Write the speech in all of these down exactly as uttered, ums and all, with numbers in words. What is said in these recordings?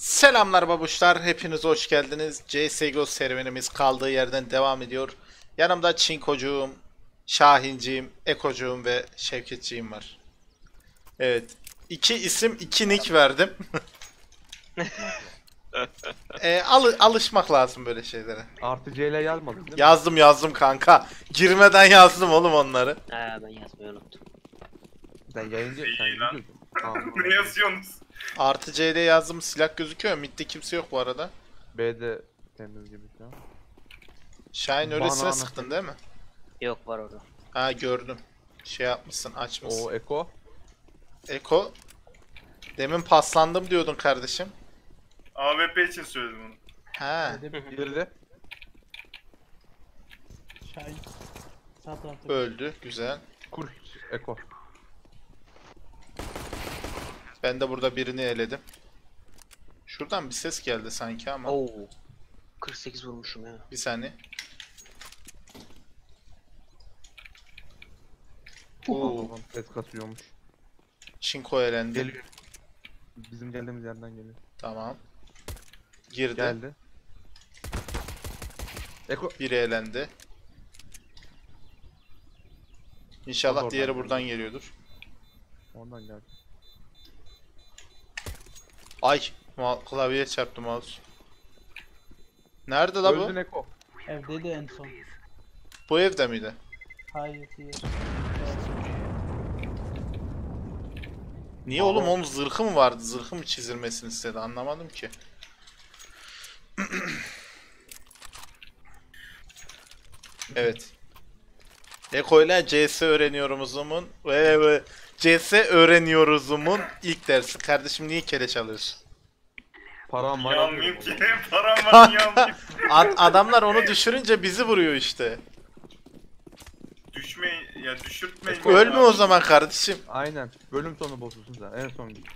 Selamlar babuşlar, hepiniz hoş geldiniz. C S G O serüvenimiz kaldığı yerden devam ediyor. Yanımda Çinkocuğum, Şahinciğim, Ekocuğum ve Şevketciğim var. Evet, iki isim, iki nick verdim. e, alı- alışmak lazım böyle şeylere. Artı C ile yazmadın değil mi? Yazdım yazdım kanka. Girmeden yazdım oğlum onları. Ha ben yazmayı unuttum. Sen yayıncı, sen İyi lan. gidiyorsun. Tamam. Ne yazıyorsunuz? Artı C'de yazdım, silah gözüküyor. Mid'de kimse yok bu arada. B'de temiz gibi şu an. Şahin öylesine Banana. sıktın değil mi? Yok var orada. Ha gördüm. Şey yapmışsın, açmışsın. O Eko. Eko, demin paslandım diyordun kardeşim. A W P için söyledim onu. Ha, Girdi. Şahin. Sağ tarafta. öldü. Güzel. Kur. Eko. Ben de burada birini eledim. Şuradan bir ses geldi sanki ama. Oo. kırk sekiz vurmuşum ya. Bir saniye. Oo, Adam ses kasıyormuş. Çinko elendi. Geliyor. Bizim geldiğimiz yerden geliyor. Tamam. Girdi. Geldi. Eko. Biri elendi. İnşallah Oradan diğeri geldi. buradan geliyordur. Oradan geldi. Ay, ma- klavyeye çarptı mouse. Nerede la bu? Öldün Eko. Evdeydi en son. Bu evde miydi? Hayır değil. Niye oğlum, onun zırhı mı vardı? Zırhı mı çizilmesini istedi? Anlamadım ki. Evet. Eko ile C S öğreniyorumun ve ve C S öğreniyorumun ilk dersi. Kardeşim niye keleş alıyorsun? Param var. Niye alıyorum almayayım o ki? zaman. Param var niye almayayım? Ad- adamlar onu düşürünce bizi vuruyor işte. Düşmeyin ya düşürtmeyin. Ölme o zaman kardeşim. Aynen. Bölüm sonu bozulsun sen. En son git.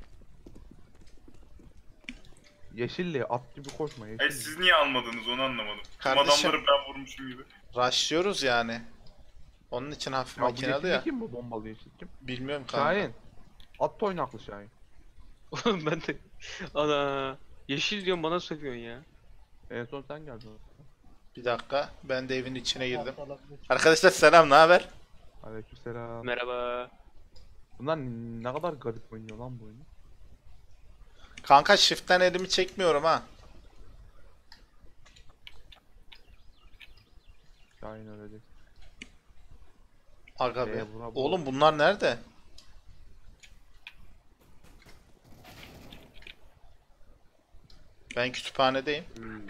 Yeşilli at gibi koşma E yeşilli. siz niye almadınız onu anlamadım. Tüm Kardeşim. adamları ben vurmuşum gibi. Rushlıyoruz yani. Onun için hafif Ya bu makinalı yeşilli ya. kim bu bombalı yeşil kim? Bilmiyorum kanka. Şahin. At oynaklı Şahin. Oğlum ben de... Ana. Yeşil diyorsun bana söylüyorsun ya. En son sen geldin. Bir dakika. Ben de evin içine girdim. Sağ tarafta. Arkadaşlar selam, ne haber? Aleykümselam. Merhaba. Bunlar ne kadar garip oynuyor lan bu oyunu. Kanka shift'ten elimi çekmiyorum ha. Şahin öyle değil. Aga Ee, be. buna bu- Oğlum bunlar nerede? Ben kütüphanedeyim.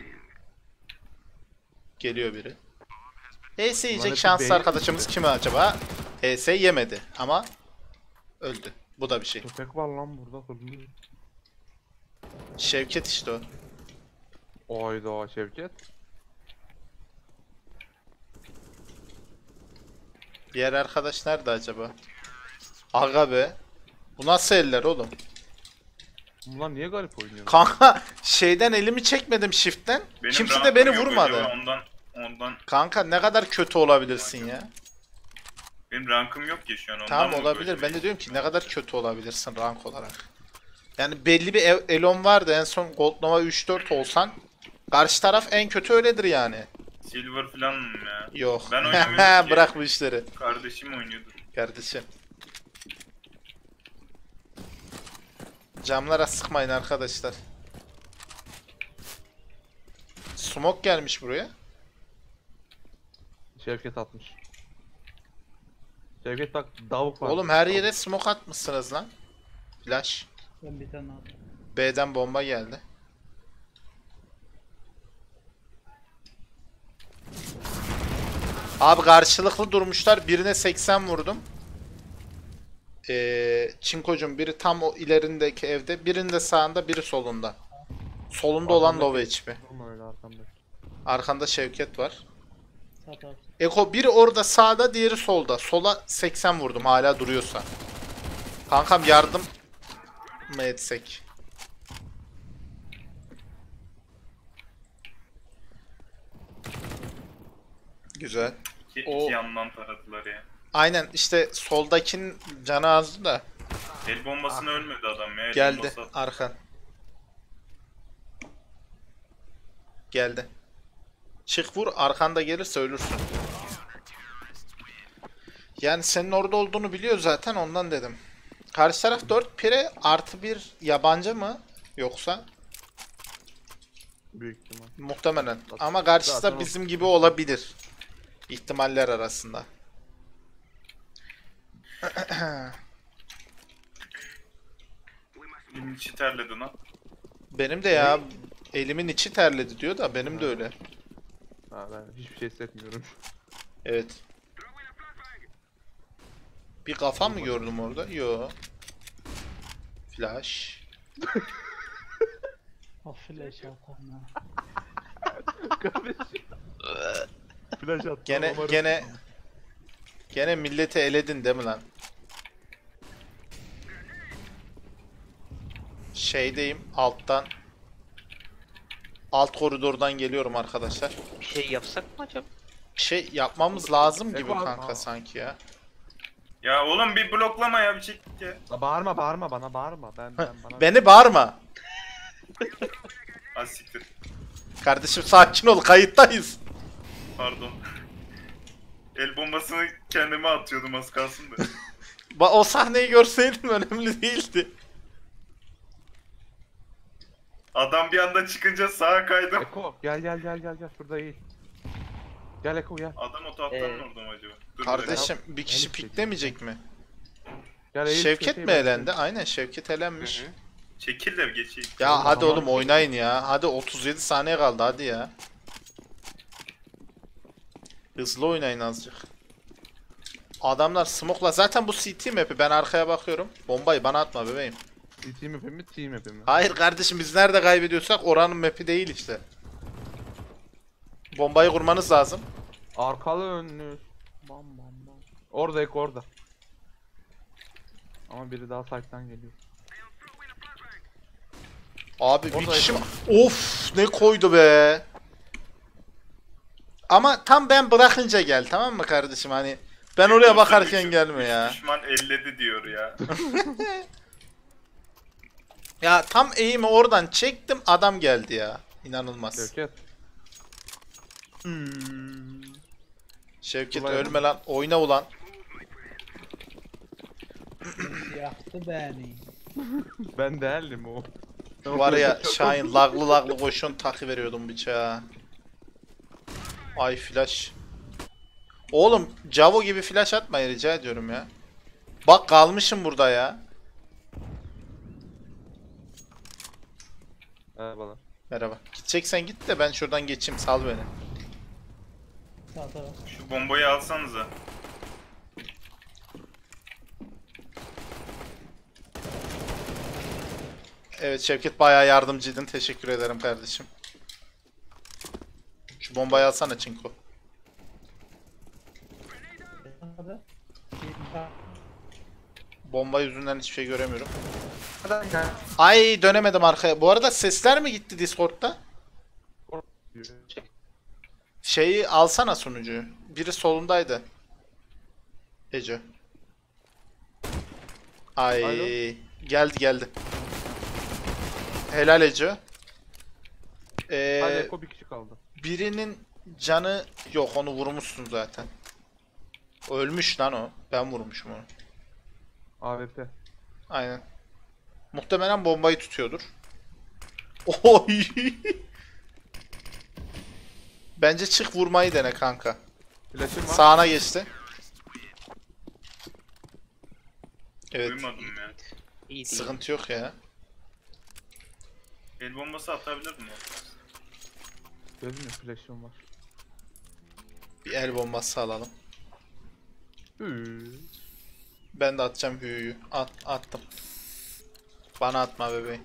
Geliyor biri. H S yiyecek hepsi şanslı beğeni- arkadaşımız kim acaba? H S yemedi ama öldü. Bu da bir şey. Köpek var lan burada kırmızı. Şevket işte o. Oyda Şevket. Diğer arkadaş nerede acaba? Aga be. Bu nasıl eller oğlum? Bunlar niye garip oynuyor? Kanka şeyden elimi çekmedim shift'ten. Benim Kimse de rankım beni yok vurmadı. acaba Ondan ondan Kanka ne kadar kötü olabilirsin ya. benim rankım yok ya şu an ondan Tamam mı olabilir. böyle Ben de diyorum ki ne kadar kötü olabilirsin rank olarak. Yani belli bir e- elon vardı. En son Gold Nova üç dört olsan karşı taraf en kötü öyledir yani. Silver falan mı ya? Yok. Ben oynamıyorum ki. Bırak bu işleri Kardeşim oynuyordu. kardeşim. Camlara sıkmayın arkadaşlar. Smoke gelmiş buraya. Şevket atmış. Şevket bak davuk var. Oğlum her yere smoke atmışsınız lan. Flash. Ben bir tane aldım. B'den bomba geldi. Abi karşılıklı durmuşlar. Birine seksen vurdum. Ee, Çinkocum biri tam o ilerindeki evde. Birinde sağında, biri solunda. Solunda olan Arkandaki- low H P. Durma öyle arkamda. Arkanda Şevket var. Sağ tarafta. Eko biri orada sağda, diğeri solda. Sola seksen vurdum hala duruyorsa. Kankam yardım mı etsek? Güzel. İki, O- iki yandan taradılar ya. Aynen işte soldakinin canı azdı da. El bombasına ölmedi adam ya. El Geldi bombası attı. arkan. Geldi. Çık vur, arkanda gelirse ölürsün. Yani senin orada olduğunu biliyor zaten, ondan dedim. Karşı taraf dört pire artı bir yabancı mı? Yoksa? Büyük ihtimal. Muhtemelen. Ama karşısı Zaten da o- bizim gibi olabilir. İhtimaller arasında. Benim içi terledi lan. Benim de ya elimin içi terledi diyor da benim de öyle. Ha, ben hiçbir şey hissetmiyorum. Evet. Bir kafa mı gördüm orada? Yo. Flash. O flash atarım ha. Kardeşim. Flash attı. Gene ama gene gene milleti eledin değil mi lan? Şeydeyim alttan. Alt koridordan geliyorum arkadaşlar. Bir şey yapsak mı acaba? Bir şey yapmamız lazım gibi Eko, kanka aa. sanki ya. Ya oğlum bir bloklama ya bir çek ya. La bağırma bağırma bana bağırma. Ben ben bana. Beni bağırma. Az siktir. Kardeşim sakin ol, kayıttayız. Pardon. El bombasını kendime atıyordum az kalsın da. Ba o sahneyi görseydim önemli değildi. Adam bir anda çıkınca sağa kaydım. Eko gel gel gel gel gel şurada eğil. Gel Eko gel. Adam o tahttan Ee, orada mı acaba? Dur, Kardeşim bir kişi Elif piklemeyecek mi? Gel eğil. Şevket köşeyi mi ben- elendi? Aynen Şevket Hı elenmiş. hı. bir çekil de geçeyim. Ya Oğlum, hadi zaman oğlum yok. oynayın ya. Hadi otuz yedi saniye kaldı hadi ya. Hızlı oynayın azıcık. Adamlar smoke'la zaten bu C T map'i, ben arkaya bakıyorum. Bombayı bana atma bebeğim. Team map'i mi team map'i mi? Hayır kardeşim, biz nerede kaybediyorsak oranın map'i değil işte. Bombayı kurmanız lazım. Arkalı önlü. Bam bam bam. Orada Eko orada. Ama biri daha site'dan geliyor. Abi bir Orada kişi... Eko. Of ne koydu be. Ama tam ben bırakınca gel, tamam mı kardeşim, hani ben oraya bakarken Üç- gelme üç ya. Düşman elledi diyor ya. Ya tam eğimi oradan çektim, adam geldi ya. İnanılmaz. Şevket. Hmm. Şevket Ulan- ölme lan, oyna ulan. Yaktı beni. Ben değerlim o. Var ya Şahin laglı laglı koşun takı veriyordum bıçağa. Ay flash. Oğlum Cavo gibi flash atmayı rica ediyorum ya. Bak kalmışım burada ya. Merhabalar. Merhaba. Gideceksen git de ben şuradan geçeyim, sal beni. Sağ taraf. Şu bombayı alsanıza. Evet Şevket bayağı yardımcıydın, teşekkür ederim kardeşim. Şu bombayı alsana Çinko. Hadi. Bir daha. Bomba yüzünden hiçbir şey göremiyorum. Hadi gel. Ay dönemedim arkaya. Bu arada sesler mi gitti Discord'da? Şeyi alsana sunucuyu. Biri solundaydı. Ece. Ay Alo. geldi geldi. Helal Ece. Hadi Ee, Eko bir kişi kaldı. birinin canı yok, onu vurmuşsun zaten. Ölmüş lan o. Ben vurmuşum onu. A W P. Aynen. Muhtemelen bombayı tutuyordur. Oy. Bence çık vurmayı dene kanka. Flash'ım var. Sağına geçti. Evet. Duymadım ya. İyi değil. Sıkıntı yok ya. El bombası atabilir mi? Gözüm ya flash'ım var. Bir el bombası alalım. Üüüü. Ben de atacağım hüyüyü. At, attım. Bana atma bebeğim.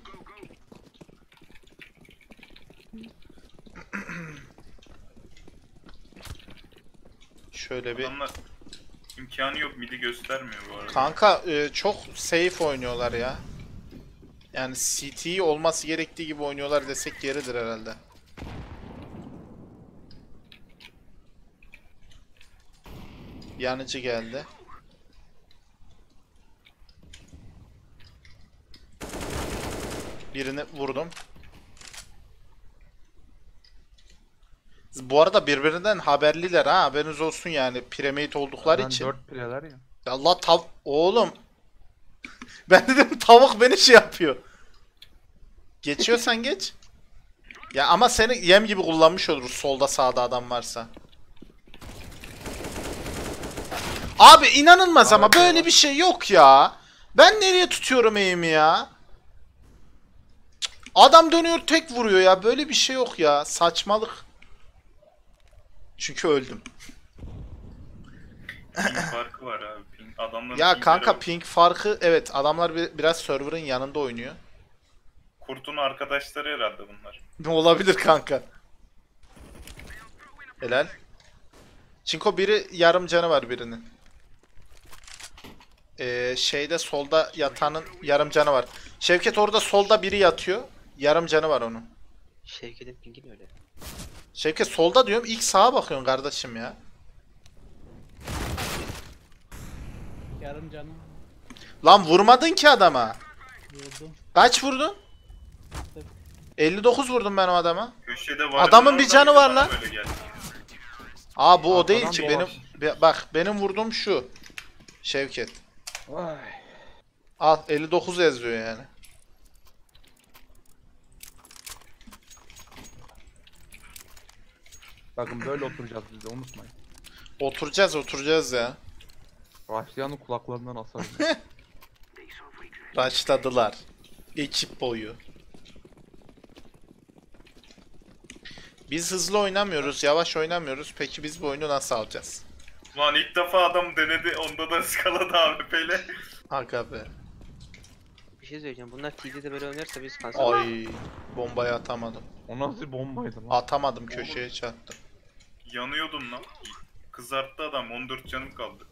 Şöyle bir... Adamlar imkanı yok, midi göstermiyor bu arada. Kanka e, çok safe oynuyorlar ya. Yani C T olması gerektiği gibi oynuyorlar desek yeridir herhalde. Yanıcı geldi. Birini vurdum. Bu arada birbirinden haberliler ha, haberiniz olsun yani, primate oldukları Ben için. dört pireler ya. Allah tav oğlum. Ben dedim tavuk beni şey yapıyor. Geçiyorsan geç. Ya ama seni yem gibi kullanmış oluruz solda sağda adam varsa. Abi inanılmaz ama Evet, böyle evet. bir şey yok ya. Ben nereye tutuyorum eğimi ya? Adam dönüyor tek vuruyor ya. Böyle bir şey yok ya. Saçmalık. Çünkü öldüm. Ping farkı var abi. Ping, adamların Ya pingleri kanka var. ping farkı, evet, adamlar bir, biraz server'ın yanında oynuyor. Kurt'un arkadaşları herhalde bunlar. Ne olabilir kanka? Helal. Çinko biri yarım canı var birinin. Ee, şeyde solda yatanın yarım canı var. Şevket orada solda biri yatıyor. Yarım canı var onun. Şevket'in pingi mi öyle? Şevket solda diyorum, ilk sağa bakıyorsun kardeşim ya. Yarım canım Lan vurmadın ki adama. vurdum. Kaç vurdun? elli dokuz vurdum ben o adama. Köşede var. Adamın bir canı var lan. Böyle geldi. Aa bu o Arkadan değil ki dolaş. benim. Be- bak benim vurduğum şu. Şevket. Vay. Al elli dokuz yazıyor yani. Bakın böyle oturacağız biz de unutmayın. Oturacağız oturacağız ya. Başlayanın kulaklarından asarım. Başladılar. Ekip boyu. Biz hızlı oynamıyoruz, yavaş oynamıyoruz. Peki biz bu oyunu nasıl alacağız? Lan ilk defa adam denedi. Onda da ıskaladı A W P'yle. Aga be. Bir şey söyleyeceğim. Bunlar T D'de böyle oynarsa biz kanser. Ay, bombayı atamadım. O nasıl bir bombaydı lan? Atamadım, köşeye çarptım. Yanıyordum lan. Kızarttı adam. on dört canım kaldı.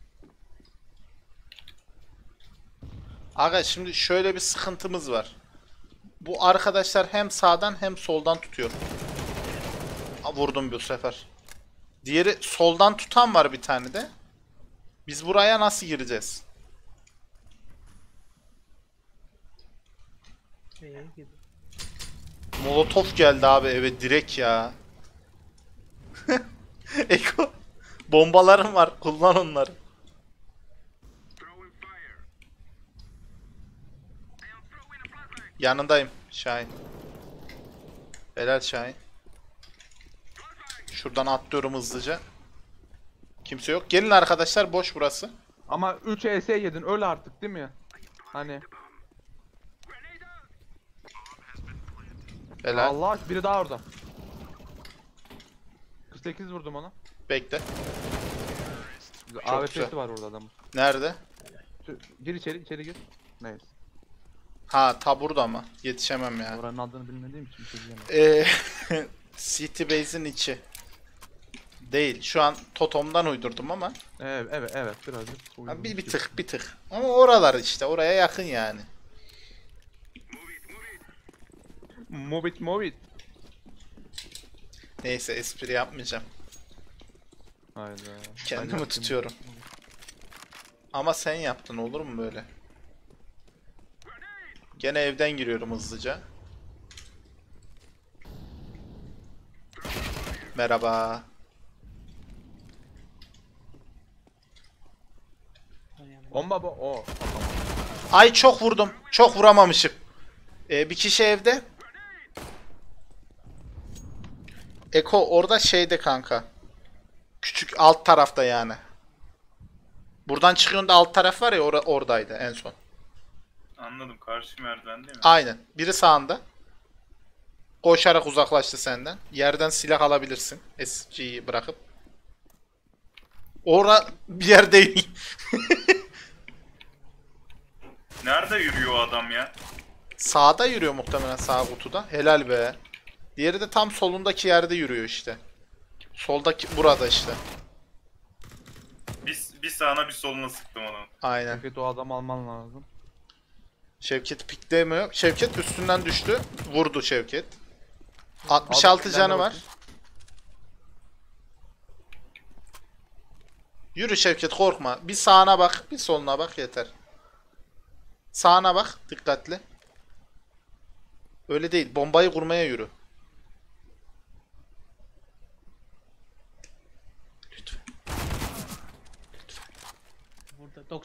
Aga şimdi şöyle bir sıkıntımız var. Bu arkadaşlar hem sağdan hem soldan tutuyor. Aa, vurdum bu sefer. Diğeri soldan tutan var bir tane de. Biz buraya nasıl gireceğiz? Şeye gibi. Molotof geldi abi eve direkt ya. Eko. Bombalarım var. Kullan onları. Yanındayım Şahin. Helal Şahin. Şuradan atlıyorum hızlıca. Kimse yok. Gelin arkadaşlar, boş burası. Ama üç E S yedin öl artık değil mi? Hani Helal. Allah biri daha orada. kırk sekiz vurdum ona. Bekle. A W güzel. P'si var orada adamın. Nerede? Şu- Gir içeri içeri gir. Neyse. Ha ta burada mı? Yetişemem ya. Oranın adını bilmediğim için bir şey diyemem. Ee, City Base'in içi. Değil. Şu an Totom'dan uydurdum ama. Evet evet evet birazcık. Ha, bir, bir uydurmuş tık bir tık. Ama oralar işte. Oraya yakın yani. gibi. Move it move it. Neyse espri yapmayacağım. Hayda. Kendimi Hayda. tutuyorum. Ama sen yaptın, olur mu böyle? Gene evden giriyorum hızlıca. Merhaba. Bomba bu o. Ay çok vurdum. Çok vuramamışım. Ee, bir kişi evde. Eko orada şeyde kanka. Küçük alt tarafta yani. Buradan çıkıyorsun da alt taraf var ya, or oradaydı en son. Anladım. Karşı merdiven değil mi? Aynen. Biri sağında. Koşarak uzaklaştı senden. Yerden silah alabilirsin. S G'yi bırakıp. Ora bir yer değil. Nerede yürüyor o adam ya? Sağda yürüyor muhtemelen, sağ kutuda. Helal be. Diğeri de tam solundaki yerde yürüyor işte. Soldaki burada işte. Bir, bir sağına bir soluna sıktım onu. Aynen. Şevket o adamı alman lazım. Şevket piklemiyor. Şevket üstünden düştü. Vurdu Şevket. altmış altı Al, canı ben de var. bakayım. Yürü Şevket, korkma. Bir sağına bak, bir soluna bak yeter. Sağına bak dikkatli. Öyle değil. Bombayı kurmaya yürü.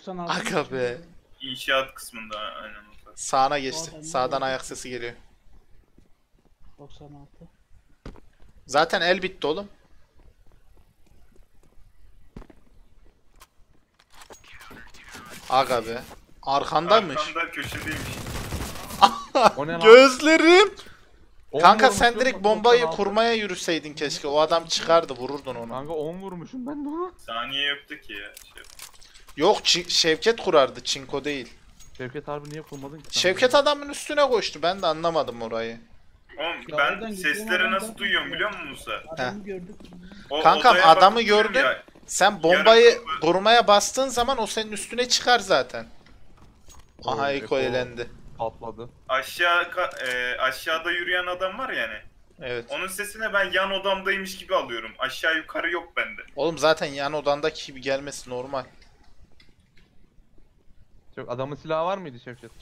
doksan altı. Aga be. İnşaat kısmında aynen o. Sağına geçti. Oradan Sağdan doğru. ayak sesi geliyor. doksan altı. Zaten el bitti oğlum. Aga be. Arkandaymış. Arkamda köşedeymiş. O ne lan? Gözlerim. On Kanka sen vurmuşum, direkt bombayı doksan altı. kurmaya yürüseydin keşke. O adam çıkardı, vururdun onu. Kanka on vurmuşum ben de ona. Saniye yoktu ki ya. Şey. Yok, Çin- Şevket kurardı, Çinko değil. Şevket harbi niye kurmadın ki? sen? Şevket adamın üstüne koştu. Ben de anlamadım orayı. Oğlum Ya ben oradan sesleri gidiyorum, nasıl oradan- duyuyorum biliyor musun Musa? Adamı gördük. O Kankam, odaya adamı bakıp diyorum gördün. ya, Sen bombayı Yarım kapı. kurmaya bastığın zaman o senin üstüne çıkar zaten. Aha, Oo, Eko Eko. elendi. Patladı. aşağı ka- e, aşağıda yürüyen adam var yani. Evet. Onun sesini ben yan odamdaymış gibi alıyorum. Aşağı yukarı yok bende. Oğlum zaten yan odandaki gibi gelmesi normal. Çok adamın silahı var mıydı Şevket?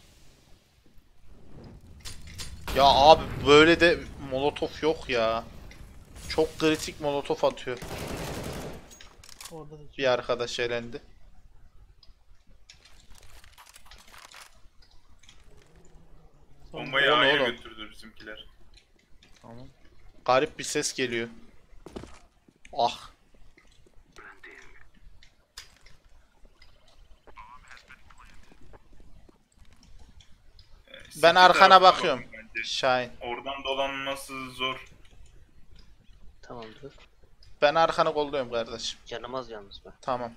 Ya abi, böyle de molotof yok ya. Çok kritik molotof atıyor. Orada da Bir arkadaş elendi. Son- Bombayı O ne A'ya oğlum? götürdü bizimkiler. Tamam. Garip bir ses geliyor. Ah. E, Ben City arkana tarafına bakıyorum. bakın bence. Şahin. Oradan dolanması zor. Tamamdır. Ben arkanı kolluyorum kardeşim. Canım az yalnız ben. Tamam.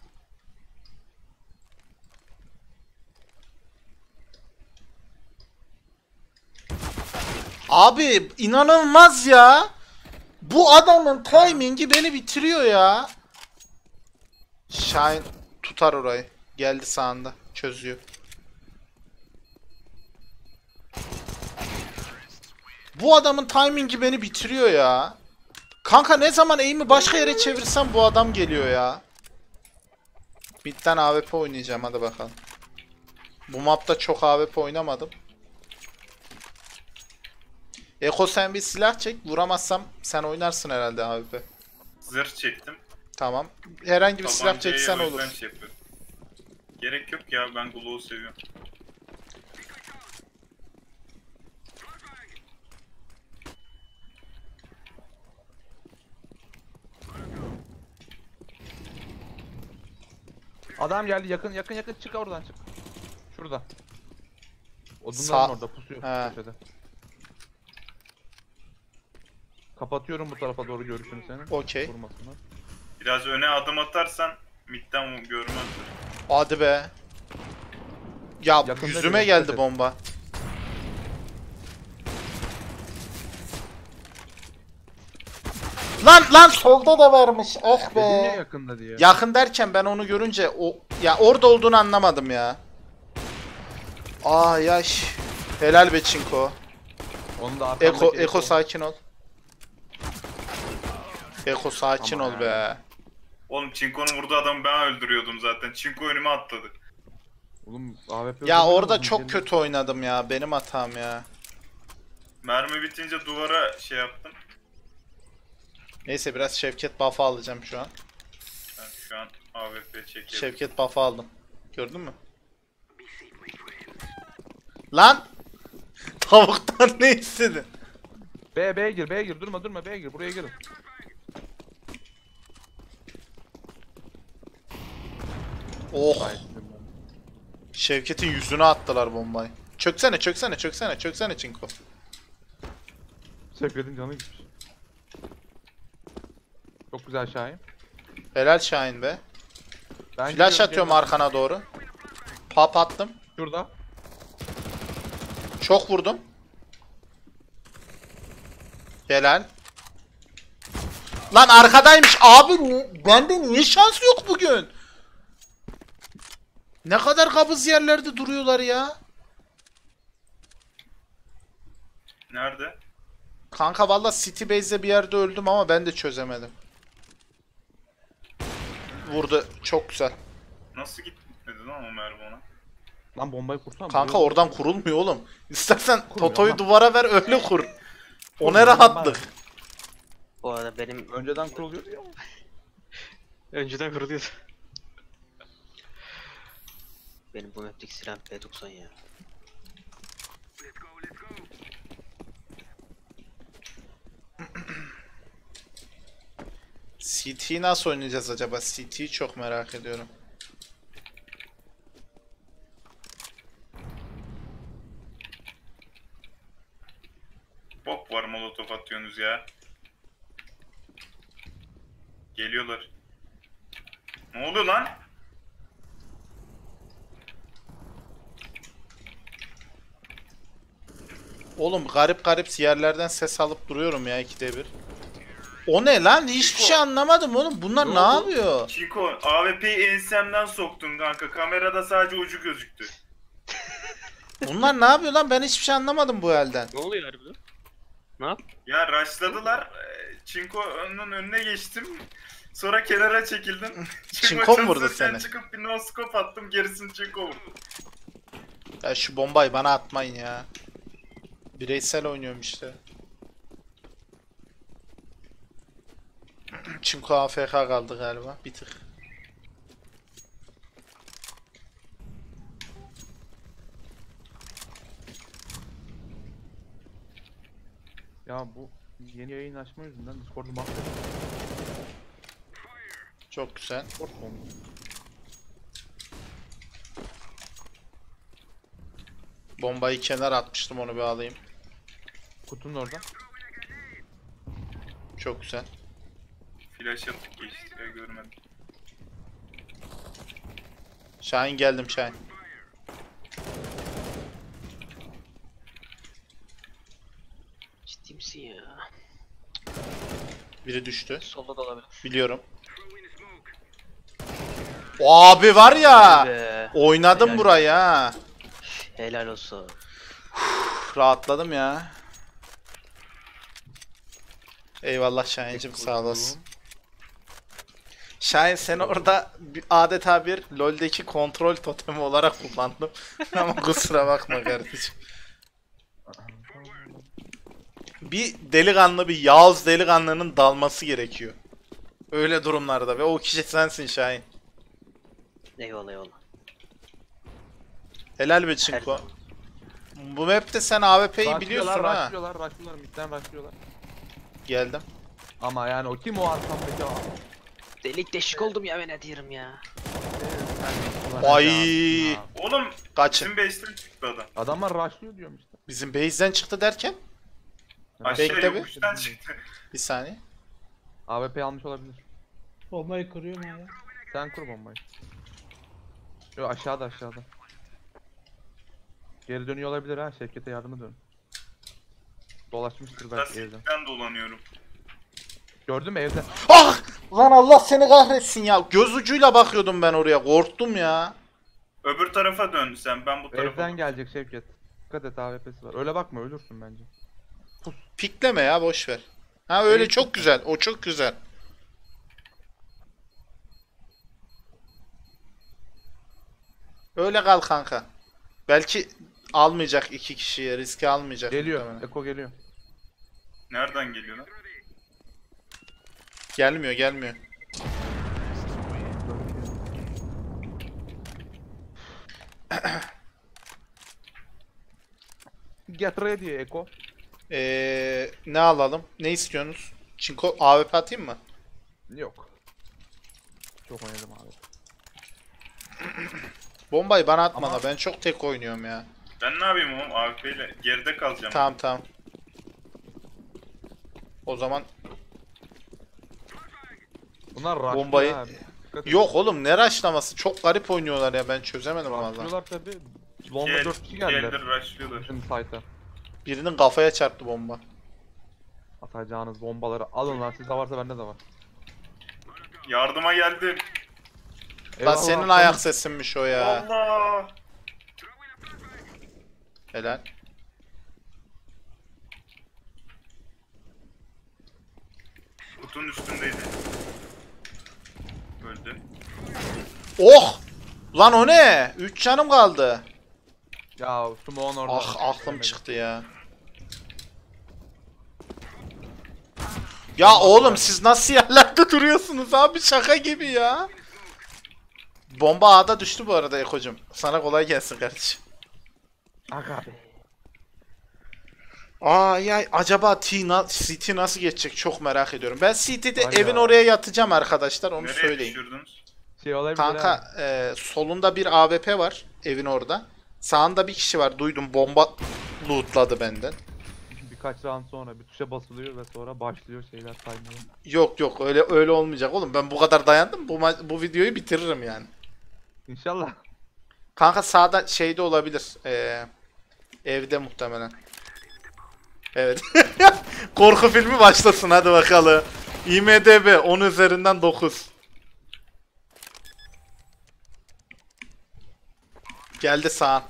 Abi inanılmaz ya. Bu adamın timingi beni bitiriyor ya. Şahin tutar orayı. Geldi sağında. Çözüyor. Bu adamın timingi beni bitiriyor ya. Kanka ne zaman aim'i başka yere çevirsem bu adam geliyor ya. Mid'den A W P oynayacağım, hadi bakalım. Bu mapta çok A W P oynamadım. Eko, sen bir silah çek. Vuramazsam sen oynarsın herhalde A W P. Zırh çektim. Tamam. Herhangi bir silah Tabancayı çeksen o yüzden olur. şey yapıyorum. Gerek yok ya, ben Glow'u seviyorum. Adam geldi, yakın yakın yakın, çık oradan çık. Şurada. Odunların Sağ- orada pusuyor He. köşede. Kapatıyorum bu tarafa doğru görüşünü senin. Okey. Vurmasınlar. Biraz öne adım atarsan midden görmezler. Hadi be. Ya Yakında yüzüme biri, geldi dikkat et. bomba. Lan lan, solda da varmış. Ah Dedim ya be. yakında diye. Yakın derken ben onu görünce o ya orada olduğunu anlamadım ya. Aa yaş. Helal be Çinko. Onu da arkamdaki Eko Eko sakin ol. Eko sakin Aman ol be. Oğlum Çinko'nun vurduğu adamı ben öldürüyordum zaten. Çinko önüme atladı. Oğlum A W P Ya öldürdün orada mü? çok Gelin. kötü oynadım ya. Benim hatam ya. Mermi bitince duvara şey yaptım. Neyse, biraz Şevket buff'ı alacağım şu an. Ben şu an A W P çekiyorum. Şevket buff'ı aldım. Gördün mü? Lan! Tavuktan ne istedin? B B'ye gir, B'ye gir, durma durma, B'ye gir, buraya girin. Oh! Gayet güzel. Şevket'in yüzüne attılar bombayı. Çöksene, çöksene, çöksene, çöksene Çinko. Şevket'in canı gitmiş. Çok güzel Şahin. Helal Şahin be. Ben Flash gidiyorum, atıyorum gelin. arkana doğru. Pop attım. Şurada. Çok vurdum. Helal. Lan arkadaymış abi, ni- bende niye şans yok bugün? Ne kadar kabız yerlerde duruyorlar ya. Nerede? Kanka valla City Base'de bir yerde öldüm ama ben de çözemedim. Vurdu, çok güzel. Nasıl gitmedi lan o mermi ona? Lan bombayı kursana. Kanka buraya- oradan kurulmuyor oğlum. İstersen Kurmuyor Toto'yu ama. duvara ver, öyle kur. O ne Kurmuyor, rahatlık. Bu arada benim Önceden kuruluyor ya. Önceden kuruluyordu. Benim bu map'teki silahım P doksan ya. C T'yi nasıl oynayacağız acaba? C T'yi çok merak ediyorum. Bok var, molotof atıyorsunuz ya. Geliyorlar. Ne oluyor lan? Oğlum garip garip yerlerden ses alıp duruyorum ya ikide bir. O ne lan? Hiçbir şey anlamadım oğlum. Bunlar Ne ne, oldu? yapıyor? Çinko, A W P'yi ensemden soktun kanka. Kamerada sadece ucu gözüktü. Bunlar ne yapıyor lan? Ben hiçbir şey anlamadım bu elden. Ne oluyor harbiden? Ne yap? Ya rushladılar. Ee, Çinko'nun önüne geçtim. Sonra kenara çekildim. Çinko mu vurdu çalışırken seni? çıkıp bir noskop attım. Gerisini Çinko vurdu. Ya şu bombayı bana atmayın ya. Bireysel oynuyorum işte. Çinko A F K kaldı galiba. Bir tık. Ya bu yeni yayın açma yüzünden Discord'u mahvettim. Çok güzel. Discord oldu. Bombayı kenara atmıştım, onu bir alayım. Kutunun orada. Çok güzel. Flash atıp geçti ya, görmedim. Şahin geldim Şahin. Ciddi misin ya? Biri düştü. Solda da olabilir. Biliyorum. Abi var ya. Be. Oynadım Helal. burayı ha. Helal olsun. Uf, rahatladım ya. Eyvallah Şahin'cim, sağ olasın. Şahin, seni orada bir- adeta bir LoL'deki kontrol totemi olarak kullandım. Ama kusura bakma kardeşim. Bir delikanlı, bir Yağız delikanlının dalması gerekiyor. Öyle durumlarda ve o kişi sensin Şahin. Eyvallah eyvallah. Helal be Her Çinko. zaman. Bu map'te sen A W P'yi biliyorsun Rushlıyorlar, ha. rushlıyorlar, rushlıyorlar, midden rushlıyorlar. Geldim. Ama yani o kim o arkamdaki o? Delik deşik oldum ya, ben ne diyorum ya. Ay. Ya, Oğlum Kaçın. bizim base'ten çıktı adam. adamlar rushlıyor diyorum işte. Bizim base'den çıktı derken? Aşağı Bekle bir. yokuştan çıktı. Bir saniye. A W P almış olabilir. Bombayı kuruyorum hala. Sen kur bombayı. Yo, aşağıda aşağıda. Geri dönüyor olabilir ha, Şevket'e yardıma dön. Dolaşmıştır belki evden. Lastikten dolanıyorum. Gördün mü evde? Ah! Lan Allah seni kahretsin ya. Göz ucuyla bakıyordum ben oraya. Korktum ya. Öbür tarafa dön sen, ben bu tarafa. Evden gelecek Şevket. Dikkat et, A W P'si var. Öyle bakma, ölürsün bence. Pikleme ya, boş ver. Ha öyle Evet. çok güzel. O çok güzel. Öyle kal kanka. Belki almayacak, iki kişiye riske almayacak. Geliyor. muhtemelen. Eko geliyor. Nereden geliyor lan? Gelmiyor, gelmiyor. Get ready Eko. Ee, ne alalım? Ne istiyorsunuz? Çinko A W P atayım mı? Yok. Çok oynadım abi. Bombayı bana atma Ama- la. Ben çok tek oynuyorum ya. Ben ne yapayım oğlum, A W P ile geride kalacağım. Tamam tamam. O zaman Bunlar rushlıyor Bombayı- abi. Dikkat et. yok oğlum, ne rushlaması? Çok garip oynuyorlar ya, ben çözemedim valla. Rushlıyorlar tabi. Longa Gel, dört kişi geldiler. geldir rushlıyorlar. Bizim site'a. Birinin kafaya çarptı bomba. Atacağınız bombaları alın lan, sizde varsa bende de var. Yardıma geldim. Lan Eyvallah, senin alın. ayak sesinmiş o ya. Allah! Helal. Kutunun üstündeydi. Öldü. Oh! Lan o ne? üç canım kaldı. Ya Smoke'un orada. Ah aklım çıktı ya. Ya oğlum siz nasıl yerlerde duruyorsunuz abi, şaka gibi ya. Bomba A'da düştü bu arada Eko'cum. Sana kolay gelsin kardeşim. Aga be. Ay ay acaba T, na C T nasıl geçecek çok merak ediyorum. Ben C T'de Var ya. evin oraya yatacağım arkadaşlar onu Nereye söyleyeyim. düşürdünüz? Şey olabilir ha. Kanka e, solunda bir A W P var evin orada. Sağında bir kişi var duydum bomba lootladı benden. Birkaç round sonra bir tuşa basılıyor ve sonra başlıyor şeyler saymaya. Yok yok öyle öyle olmayacak oğlum ben bu kadar dayandım bu, ma- bu videoyu bitiririm yani. İnşallah. Kanka sağda şeyde olabilir. E, evde muhtemelen. Evet. Korku filmi başlasın hadi bakalım. I M D B on üzerinden dokuz. Geldi sağ.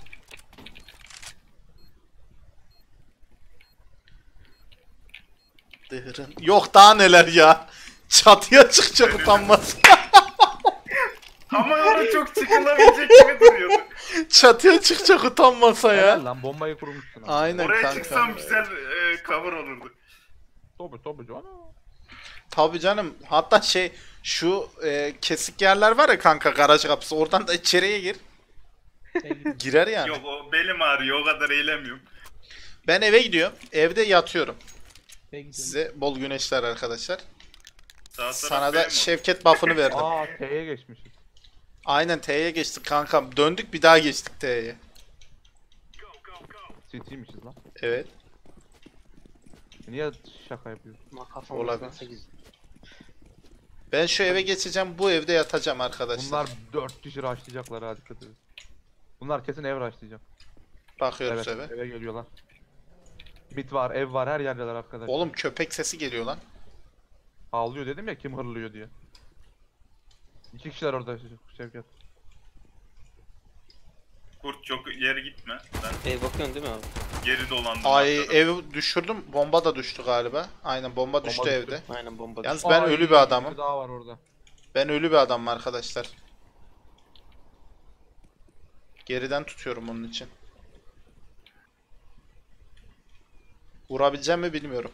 Dırın. Yok daha neler ya. Çatıya çıkacak utanmaz. Ama orada çok çıkılabilecek gibi duruyordu. Çatıya çıkacak utanmasa ya. Helal lan bombayı kurmuşsun. abi. Aynen Oraya kanka. çıksam güzel e, cover olurdu. Tabii tabii canım. Tabii canım. Hatta şey şu e, kesik yerler var ya kanka garaj kapısı. Oradan da içeriye gir. Girer yani. Yok o belim ağrıyor o kadar eğilemiyorum. Ben eve gidiyorum. Evde yatıyorum. Ben gidiyorum. Size bol güneşler arkadaşlar. Sağ taraf Sana da benim o. Şevket buff'ını verdim. Aa T'ye geçmişiz. Aynen T'ye geçtik kankam. Döndük bir daha geçtik T'ye. City'ymişiz lan. Evet. Niye şaka yapıyorsun? Ama kafam Olabilir. sekiz. Ben şu eve geçeceğim. Bu evde yatacağım arkadaşlar. Bunlar dört kişi rushlayacaklar ha dikkat edin. Bunlar kesin ev rushlayacak. Bakıyoruz Evet eve. eve geliyorlar. Mid var ev var her yerdeler arkadaşlar. Oğlum köpek sesi geliyor lan. Ağlıyor dedim ya kim hırlıyor diye. İki kişiler orada Şevket. Kurt çok yere gitme. Ben Ey bakıyorsun değil mi abi? geri dolandım. Ay atladım. ev düşürdüm. Bomba da düştü galiba. Aynen bomba düştü düştü. evde. Aynen bomba. Yalnız ben Ay, ölü bir adamım. biri daha var orada. Ben ölü bir adamım arkadaşlar. Geriden tutuyorum onun için. Vurabileceğim mi bilmiyorum.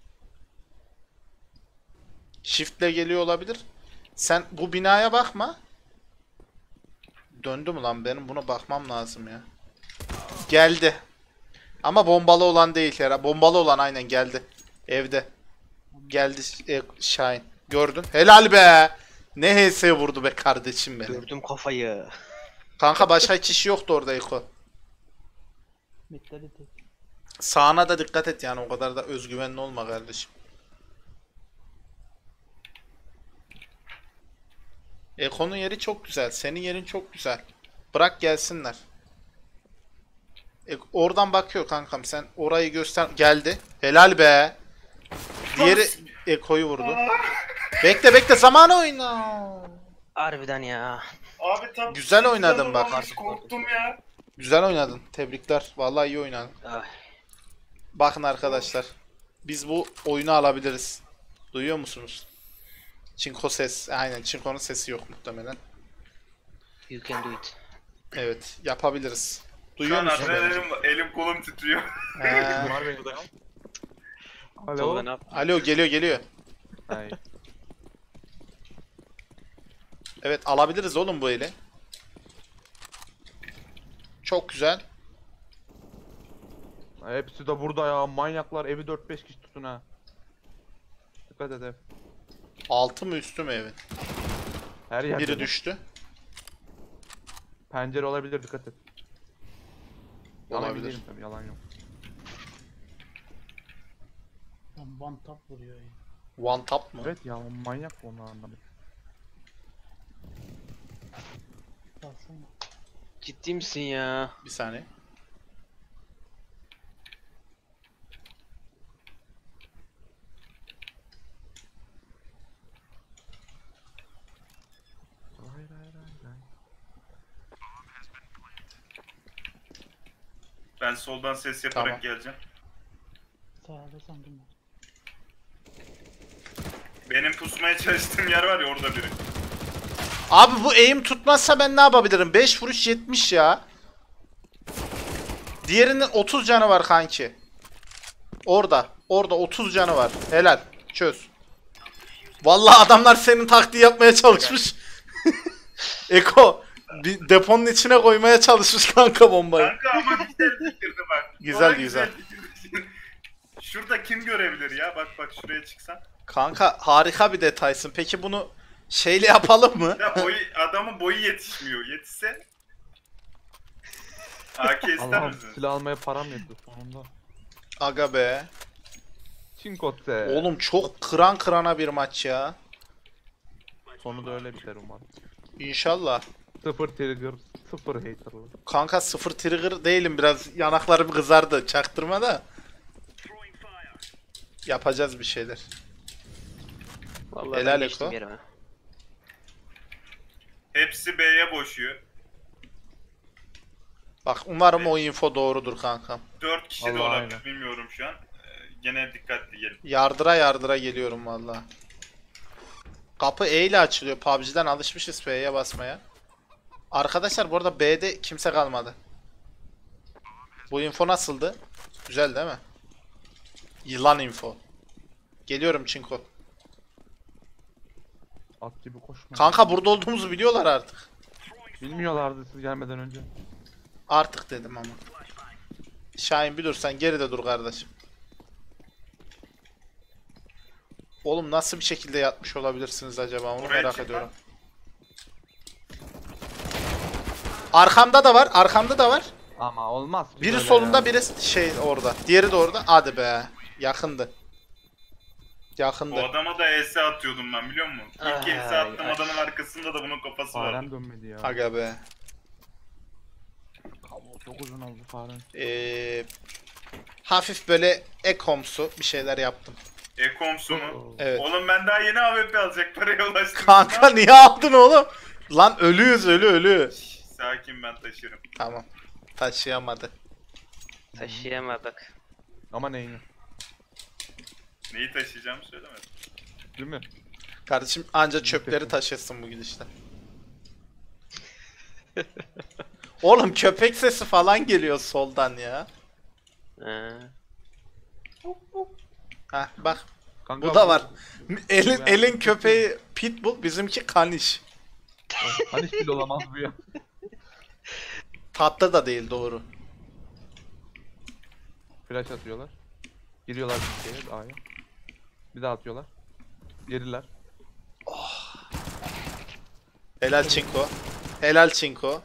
Shift'le geliyor olabilir. Sen bu binaya bakma. Döndü mü lan benim buna bakmam lazım ya. Geldi. Ama bombalı olan değil herhalde. Bombalı olan aynen geldi. Evde. Geldi e, Şahin. Gördün. Helal be. Ne H S vurdu be kardeşim benim. Gördüm kafayı. Kanka başka kişi yoktu orada Eko. Mitleri tek. Sağına da dikkat et yani o kadar da özgüvenli olma kardeşim. Eko'nun yeri çok güzel. Senin yerin çok güzel. Bırak gelsinler. E, oradan bakıyor kankam sen orayı göster. Geldi. Helal be. Diğeri Eko'yu vurdu. Bekle bekle zamanı oyna. Harbiden ya. Abi tam Güzel oynadın canım bak. almış, korktum ya. Güzel oynadın. Tebrikler. Vallahi iyi oynadın. Ay. Bakın arkadaşlar. Biz bu oyunu alabiliriz. Duyuyor musunuz? Çinko ses. Aynen Çinko'nun sesi yok muhtemelen. You can do it. Evet yapabiliriz. Şu Duyuyor an musunuz? adrenalin elim kolum titriyor. Ee, Var benim de. Alo. Tolga ne yap? alo geliyor geliyor. Hay. Evet alabiliriz oğlum bu eli. Çok güzel. Hepsi de burada ya manyaklar evi dört beş kişi tutun ha. Dikkat et hep. Altı mı üstü mü evin? Her yerde. Biri düştü. Pencere olabilir dikkat et. Yalan Olabilir. değilim tabii yalan yok. Lan one tap vuruyor ya. One tap mı? Evet ya manyak onlar anlamı. Baksana. Ciddi misin ya? Bir saniye. Ben soldan ses yaparak Tamam. geleceğim. Sağda sandım ben. Benim pusmaya çalıştığım yer var ya orada biri. Abi bu aim tutmazsa ben ne yapabilirim? beş vuruş yetmiş ya. Diğerinin otuz canı var kanki. Orada. Orada otuz canı var. Helal. Çöz. Vallahi adamlar senin taktiği yapmaya çalışmış. Eko bir deponun içine koymaya çalışmış kanka bombayı. Kanka ama güzel fikirdi bak. Güzel, Ona güzel. fikirdi. Şurada kim görebilir ya? Bak bak şuraya çıksan. Kanka harika bir detaysın. Peki bunu şeyle yapalım mı? Ya boyu, adamın boyu yetişmiyor. Yetişse A K ister Allah'ım misin? silah almaya param yetti sonunda. Aga be. Çinkote. Oğlum çok kıran kırana bir maç ya. Sonu da öyle biter umarım. İnşallah. Sıfır trigger, sıfır haterlı. Kanka sıfır trigger değilim, biraz yanaklarım kızardı, çaktırma da. Yapacağız bir şeyler. Vallahi Helal ben geçtim Eko. yerime. Hepsi B'ye boşuyor. Bak umarım o info doğrudur kankam. dört kişi de Allah olabilir aynen. bilmiyorum şu an. Ee, Gene dikkatli gelin. Yardıra yardıra geliyorum valla. Kapı E ile açılıyor. P U B G'den alışmışız F'ye basmaya. Arkadaşlar bu arada B'de kimse kalmadı. Bu info nasıldı? Güzel değil mi? Yılan info. Geliyorum Çinko. At gibi koşma. Kanka burada olduğumuzu biliyorlar artık. Bilmiyorlardı siz gelmeden önce. Artık dedim ama. Şahin bir dur, sen geride dur kardeşim. Oğlum nasıl bir şekilde yatmış olabilirsiniz acaba, onu Oraya merak çık ediyorum. lan. Arkamda da var, arkamda da var. Ama olmaz ki Biri böyle solunda, ya. biri şey orada. Diğeri de orada. Hadi be. Yakındı. O Yakındı. adama da E S atıyordum ben biliyor musun? İlk Ay, E S attım ay. adamın arkasında da bunun kafası vardı. Farem dönmedi ya. Aga be. Kablo çok uzun oldu farem. Ee, hafif böyle ekomsu bir şeyler yaptım. Ekomsu mu? Evet. Oğlum ben daha yeni A W P alacak paraya ulaştım. Kanka niye aldın oğlum? Lan ölüyüz, ölü ölü. Şş, Sakin ben taşırım. Tamam. Taşıyamadı. Taşıyamadık. Ama neyini? Neyi taşıyacağımı söylemedim. Değil mi? Kardeşim anca çöpleri taşırsın bu gidişle. Oğlum köpek sesi falan geliyor soldan ya. Ee, Heh bak Kanka, bu da var. Elin Ben- elin köpeği pitbull, bizimki kaniş. Hani hiç bile olamaz bu ya. Tatlı da değil, doğru. Flash atıyorlar. Giriyorlar bir şeye, A'ya. Bir daha atıyorlar. Geriler. Helal Çinko. Helal Çinko.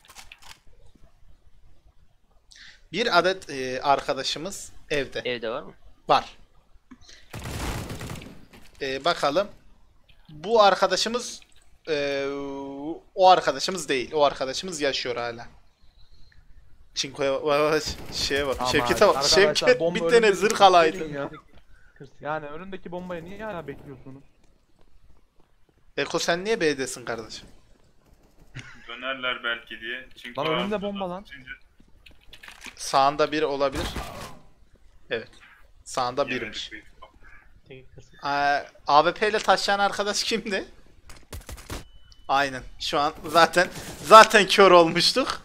Bir adet e, arkadaşımız evde. evde var mı? Var. E, bakalım. Bu arkadaşımız e, o arkadaşımız değil. O arkadaşımız yaşıyor hala. Çinko'ya bak, bak, bak, şeye bak. Ama Şevket'e bak. arkadaşlar, Şevket bomba bir tane önünde zırh dursun alaydı. ya. kırk Yani önündeki bombayı niye hala bekliyorsunuz? Eko sen niye B'desin kardeşim? Dönerler belki diye. Çinko Lan önümde ağzına bomba lan. sıçınca Sağında biri olabilir. Evet. Sağında yemedik birmiş. büyük ihtimal. tek kırk. Aa, A W P ile taşıyan arkadaş kimdi? Aynen. Şu an zaten zaten kör olmuştuk.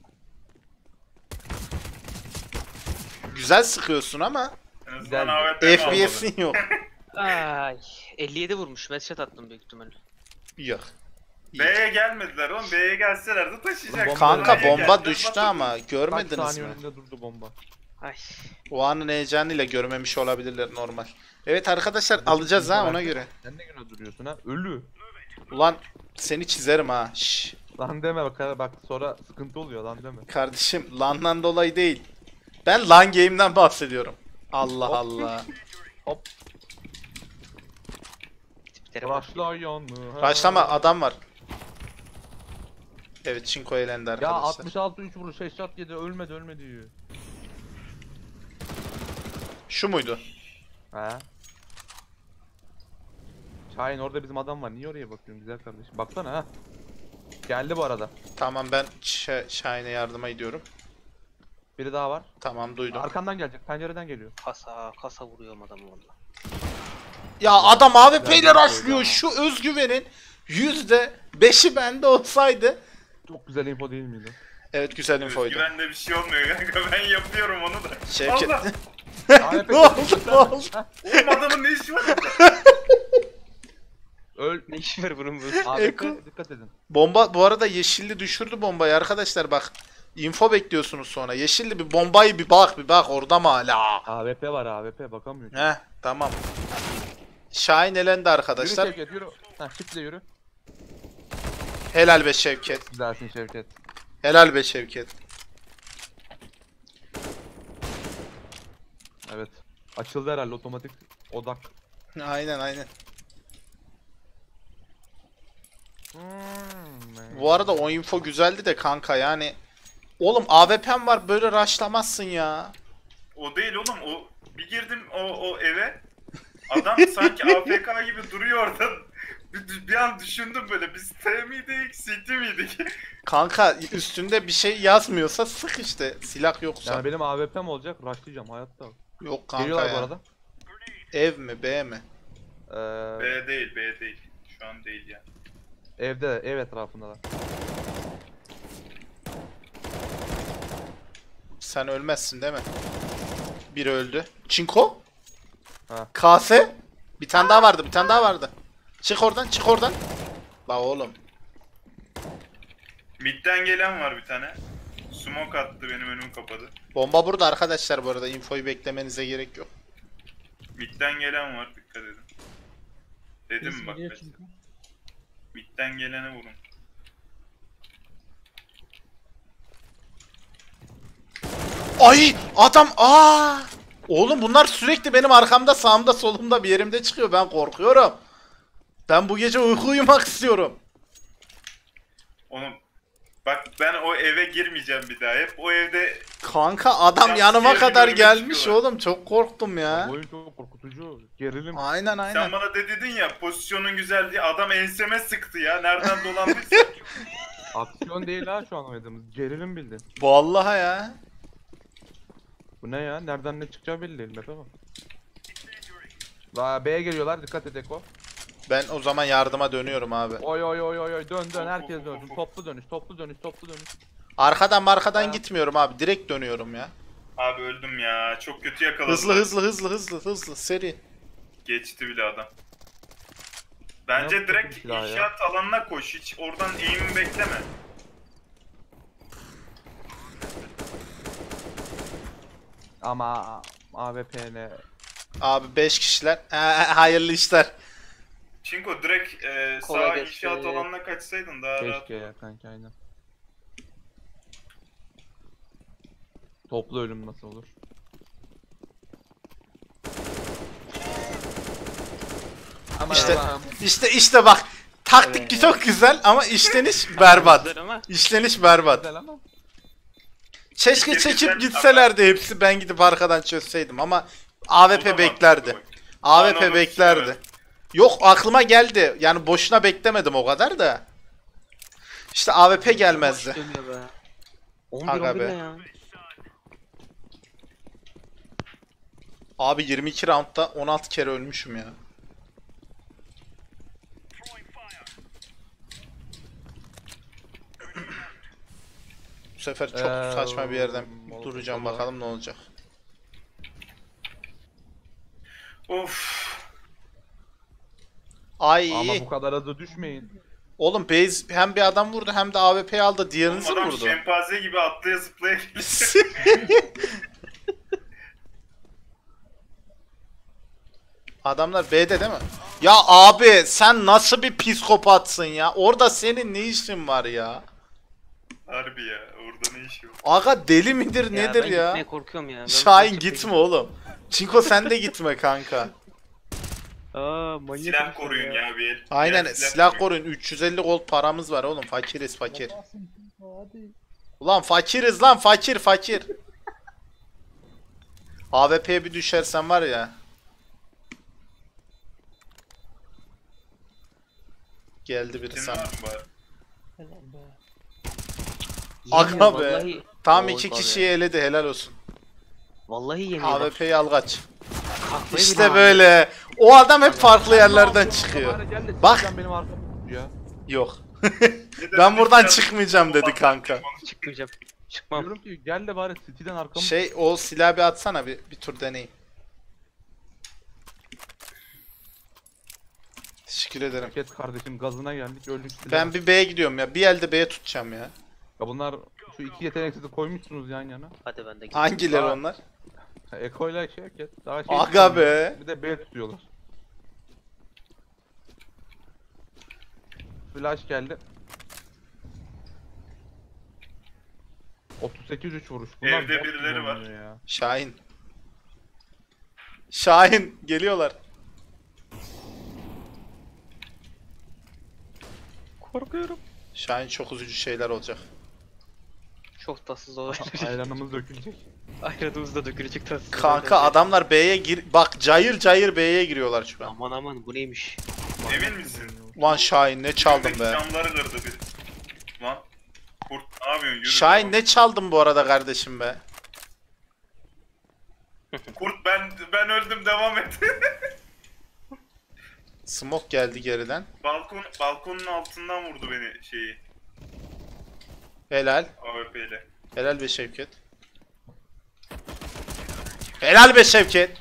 Güzel sıkıyorsun ama En azından Güzel. A W P mi F P S'in yok. Ay, elli yedi vurmuş. Headshot attım büyük ihtimalle. Yok. İyi. B'ye gelmediler oğlum. B'ye gelseler de taşıyacak. Bomba- Kanka B'ye bomba geldiler, düştü batırdı. ama Kaç görmediniz saniye mi? önünde durdu bomba. Ay. O anın heyecanıyla görmemiş olabilirler, normal. Evet arkadaşlar, alacağız ha ona göre. Sen ne güne duruyorsun ha? Ölü. Ulan seni çizerim ha. Şş. Lan deme bak bak sonra sıkıntı oluyor lan deme. Kardeşim LAN'dan dolayı değil. Ben LAN game'den bahsediyorum. Allah Allah. Tiplere bak. Başla yanı. Başlama, adam var. Evet Çinko eğlendi Ya arkadaşlar. altmış altı üç vuruş headshot yedi ölmedi ölmedi diyor. Şu muydu? He. Şahin orada bizim adam var. Niye oraya bakıyorsun güzel kardeşim? Baksana ha. Geldi bu arada. Tamam ben Ş- Şahin'e yardıma gidiyorum. Biri daha var. Tamam duydum. Arkandan gelecek. Pencereden geliyor. Kasa, kasa vuruyorum adamı valla. Ya adam A W P ile Güzel bir rushlıyor. oydu ama. Şu özgüvenin yüzde beşi bende olsaydı. Çok güzel info değil miydi? Evet güzel infoydu. Özgüvenle bir şey olmuyor kanka. Ben yapıyorum onu da. Şevket. Allah! Ne oldu? Ne oldu? Oğlum adamın ne işi var burada? Öl. Ne işi var bunun bu? A W P Eko. dikkat edin. Bomba bu arada yeşilli düşürdü bombayı arkadaşlar bak. Info bekliyorsunuz sonra. Yeşilli bir bombayı bir bak bir bak orada mı hala? A W P var A W P bakamıyor. Yürü Heh tamam. Şahin elendi arkadaşlar. Şevket yürü. Heh çiftle yürü. Helal be Şevket. Güzelsin Şevket. Helal be Şevket. Evet. Açıldı herhalde otomatik odak. Aynen aynen. Hmm, Bu arada o info güzeldi de kanka yani. Oğlum A W P'm var böyle rushlamazsın ya. O değil oğlum, o bir girdim o, o eve. Adam sanki A F K gibi duruyor orada. Bir, bir an düşündüm böyle, biz T miydik, City miydik? Kanka üstünde bir şey yazmıyorsa sık işte. Silah yoksa. Yani benim A W P'm olacak, rushlayacağım hayatta. Yok kanka Geliyorlar bu ya. arada. Ev mi B mi? Ee, B değil, B değil. Şu an değil yani. evde, ev etrafındalar. Sen ölmezsin değil mi? Biri öldü. Çinko? Ha. Kase? Bir tane daha vardı, bir tane daha vardı. Çık oradan, çık oradan. La oğlum. Mid'den gelen var bir tane. Smoke attı, benim önümü kapadı. Bomba burada arkadaşlar bu arada. Infoyu beklemenize gerek yok. Mid'den gelen var, dikkat edin. Dedim Biz mi bak biliyor mesela. çünkü. Mid'den gelene vurun. Ay adam aa! Oğlum bunlar sürekli benim arkamda, sağımda, solumda bir yerimde çıkıyor. Ben korkuyorum. Ben bu gece uyku uyumak istiyorum. Onu bak, ben o eve girmeyeceğim bir daha. Hep o evde Kanka adam Ya, yanıma diğer kadar bölüme gelmiş çıkıyorlar. oğlum. Çok korktum ya. Bu oyun çok korkutucu. Gerilim. Aynen aynen. sen bana de dedin ya, pozisyonun güzel diye, adam enseme sıktı ya. Nereden dolandıysa. Aksiyon değil ha şu an oynadığımız. Gerilim bildin. Vallahi ya. Bu ne ya? Nereden ne çıkacağı belli değil. Map'e bak. La B'ye geliyorlar. Dikkat et Eko. Ben o zaman yardıma dönüyorum abi. Oy oy oy oy oy. Dön dön. Herkes dönsün. Toplu dönüş. Toplu dönüş. Toplu dönüş. Arkadan markadan Ha. gitmiyorum abi. Direkt dönüyorum ya. Abi öldüm ya. Çok kötü yakaladım. Hızlı hızlı hızlı hızlı hızlı seri. Geçti bile adam. Bence Yok, direkt kötü bir silah ya. inşaat alanına koş. Hiç oradan aim'i bekleme. Ama A W P ne? Abi beş kişiler. Ee, hayırlı işler. Çinko direkt e, Kolay sağ gelsin. inşaat alanına kaçsaydın daha rahat. Keşke ya kanki aynen. Toplu ölüm nasıl olur? Ama İşte- Allah'ım. İşte işte bak. Taktik çok güzel ama işleniş berbat. Güzel ama İşleniş berbat. Güzel ama. Keşke Fikir çekip güzel gitselerdi hepsi, ben gidip arkadan çözseydim ama A W P O da beklerdi. mantıklı bak. A Ben W P onu beklerdi. düşünmedim. Yok aklıma geldi. Yani boşuna beklemedim o kadar da. İşte A W P gelmezdi. Boş dönüyor be. on bir Aga on bir be. ne ya? Abi yirmi iki roundda on altı kere ölmüşüm ya. Bu sefer çok Ee, saçma bir yerden Molotov duracağım, var. bakalım ne olacak. Of. Ay Ama bu kadar hızlı düşmeyin. oğlum base hem bir adam vurdu hem de A W P'yi aldı. Diğerinizi mi Adam vurdu? şempanze gibi atlaya zıplaya geliyor. Adamlar B'de değil mi? Ya abi sen nasıl bir psikopatsın ya? Orada senin ne işin var ya? Harbi ya, orada ne işi var? Aga deli midir nedir ben ya? gitmeye korkuyorum ya. Ben Şahin çok gitme oğlum. Çinko sen de gitme kanka. Aa manyak. Silah herifler koruyun ya bir el. Aynen Gel, silah koruyun. üç yüz elli gold paramız var oğlum. Fakiriz fakir. Yaparsın Çinko, hadi. Ulan fakiriz lan fakir fakir. A W P'ye bir düşersen var ya. Geldi biri Senin sana. var mı bari? Helal be. Aga Yemiyor, be. Vallahi, Tam Oy, iki var kişiyi eledi, helal olsun. vallahi yemiyor. A W P'yi al kaç. Kalkmayı bile İşte almıyor. böyle. O adam hep farklı yerlerden çıkıyor. Bari gel de Bak. sen benim arkamı tut ya. Yok. Ne Ben dedim, buradan silah- çıkmayacağım dedi kanka. Çıkmayacağım. Çıkmam. Diyorum ki gel de bari City'den arkamı Şey o silahı bir atsana, bir, bir tur deneyim. Teşekkür Teşekkür ederim. Şevket kardeşim gazına geldik öldük. Ben bir B'ye gidiyorum ya. Bir elde B'ye tutacağım ya. Ya bunlar şu iki yeteneksizi koymuşsunuz yan yana. Hadi ben de gideyim. Hangileri Aa. onlar? Ha, Eko ile Şevket. Daha şey Aga tutamıyor. be. Bir de B tutuyorlar. Flash geldi. otuz sekiz üç vuruş. Bunlar Evde bot birileri var. kullanıyor ya. Şahin. Şahin geliyorlar. Korkuyorum. Şahin çok üzücü şeyler olacak. Çok tatsız olacak. Ayranımız dökülecek. Ayranımız da dökülecek tatsız. Kanka olaylar. adamlar B'ye gir... Bak cayır cayır B'ye giriyorlar şu an. Aman aman bu neymiş? Emin misin? Ulan Şahin ne çaldın Buradaki be. Camları kırdı biri. Lan. Kurt ne yapıyorsun? Yürü. Şahin ne çaldın bu arada kardeşim be. Kurt ben ben öldüm devam et. Smoke geldi geriden. Balkon balkonun altından vurdu beni şeyi Helal. A W P ile. Helal be Şevket. Helal be Şevket.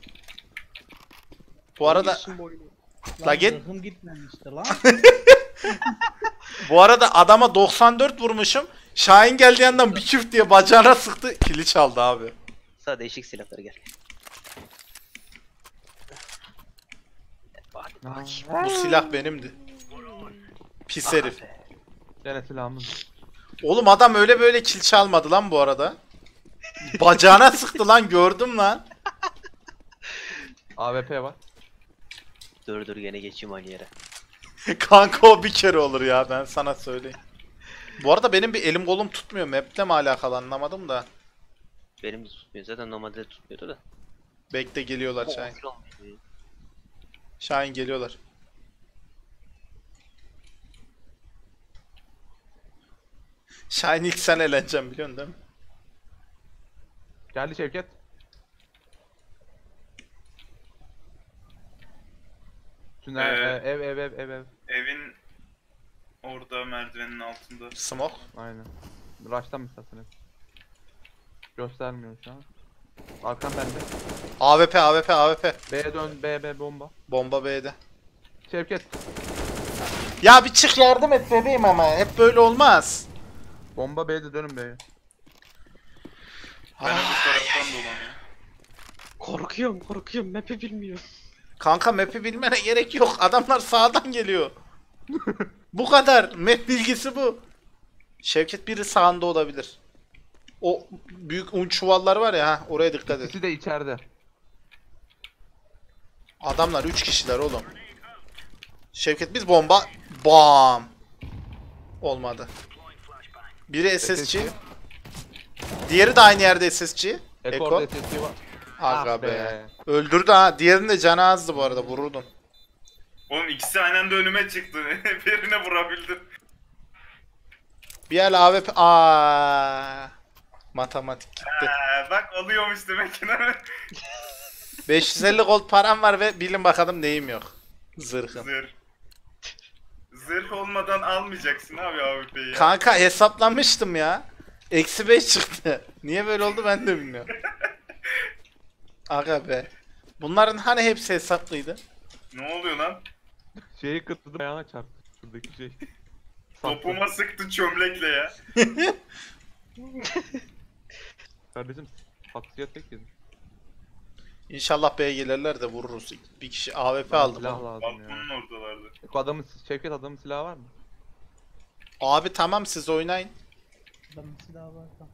Bu arada Lan La git. zırhım gitmemişti lan. bu arada adama doksan dört vurmuşum. Şahin geldiği yandan bir küf diye bacağına sıktı. Kili çaldı abi. Sana değişik silahları gel. Hadi bakayım. Bu silah benimdi. Pis herif. Gene silahımız. Oğlum adam öyle böyle kill çalmadı lan bu arada. Bacağına sıktı lan gördüm lan. A W P var. Dur dur gene geçeyim aynı yere. Kanka o bir kere olur ya ben sana söyleyeyim. Bu arada benim bir elim kolum tutmuyor. Map'le mi alakalı anlamadım da. Benim de tutmuyor. Zaten normalde tutmuyordu da. Bekle geliyorlar Oo, Şahin. kilo olmuş. Şahin geliyorlar. Şahin ilk sen eğleneceksin biliyorsun değil mi? Geldi Şevket. Tünel, Ee, e, ev ev ev ev ev. Evin orada merdivenin altında. Smoke. Aynen. Rush'tan mı isterseniz? Göstermiyor şu an. Arkan bende. A W P A W P A W P. B'ye dön, B B bomba. Bomba B'de. Şevket. Ya bir çık yardım et bebeğim ama hep böyle olmaz. Bomba B'de dönün B'ye. Ben öbür taraftan dolanıyorum. Korkuyorum korkuyorum. Map'i bilmiyorum. Kanka map'i bilmene gerek yok. Adamlar sağdan geliyor. Bu kadar. Map bilgisi bu. Şevket biri sağında olabilir. O büyük un çuvalları var ya ha oraya dikkat et. İkisi de içeride. Adamlar üç kişiler oğlum. Şevket biz bomba bam. Olmadı. Biri S S G. Diğeri de aynı yerde S S G. Eko. Ekor'da S S G var. Aga Ah be. be. Öldürdü ha. Diğerinin de canı azdı bu arada vururdun. Oğlum ikisi aynı anda önüme çıktı. Birine vurabildim. Bir el A W P. Aa. Matematik gitti. Ee, bak alıyormuş demek ki. beş yüz elli gold param var ve bilin bakalım neyim yok. Zırhım. Zırh. Zırh olmadan almayacaksın abi A W P'yi. Kanka hesaplamıştım ya. Eksi beş çıktı. Niye böyle oldu ben de bilmiyorum. Aga be. Bunların hani hepsi hesaplıydı. Ne oluyor lan? Şeyi kıtladım ayağına çarptı. Şuradaki şey. Topuma sıktı çömlekle ya. Kardeşim haksiyet tek yedim. İnşallah B'ye gelirler de vururuz. Bir kişi A W P aldı. Silah lazım ya. Balkonun oradalardı. Eko adamın, Şevket adamın silahı var mı? Abi tamam siz oynayın. Adamın silahı var da.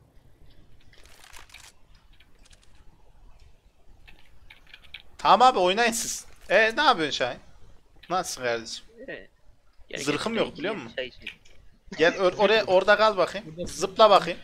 Tamam abi oynayın siz. E ne yapıyorsun Şahin? Nasıl kardeşim? Evet. Gel, Zırhım gel, yok gel, biliyor gel, musun? çay içelim. Gel or- oraya orada kal bakayım. Zıpla bakayım.